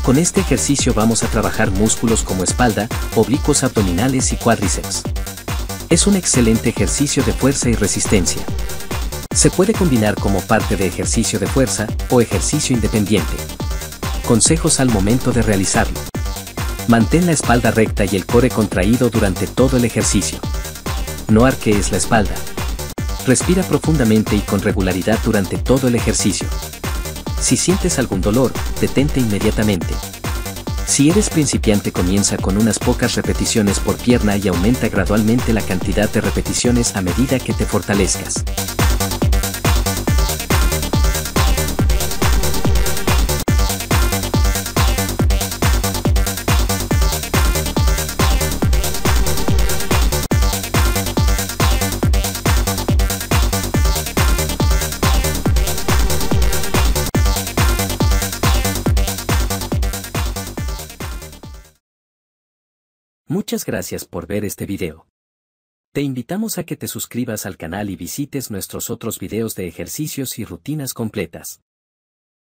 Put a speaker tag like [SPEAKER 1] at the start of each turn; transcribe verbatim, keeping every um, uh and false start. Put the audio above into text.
[SPEAKER 1] Con este ejercicio vamos a trabajar músculos como espalda, oblicuos abdominales y cuádriceps. Es un excelente ejercicio de fuerza y resistencia. Se puede combinar como parte de ejercicio de fuerza o ejercicio independiente. Consejos al momento de realizarlo. Mantén la espalda recta y el core contraído durante todo el ejercicio. No arquees la espalda. Respira profundamente y con regularidad durante todo el ejercicio. Si sientes algún dolor, detente inmediatamente. Si eres principiante, comienza con unas pocas repeticiones por pierna y aumenta gradualmente la cantidad de repeticiones a medida que te fortalezcas. Muchas gracias por ver este video. Te invitamos a que te suscribas al canal y visites nuestros otros videos de ejercicios y rutinas completas.